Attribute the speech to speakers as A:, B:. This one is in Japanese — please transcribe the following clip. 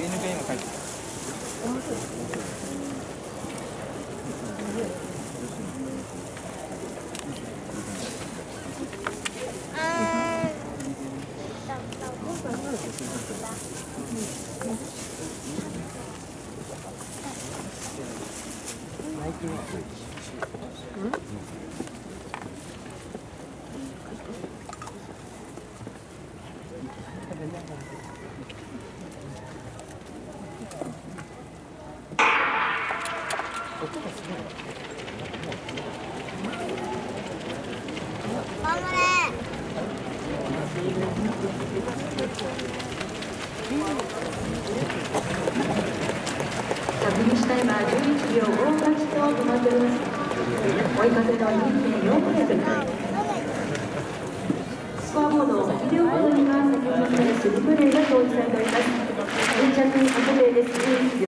A: VNPA も書いてた。
B: フィニッシュタイムは11秒58と止まっております。追い風の 2.4 メートル。スコアボード、ビデオボードには先ほどのスリープレーが表示されております。先着に確定です。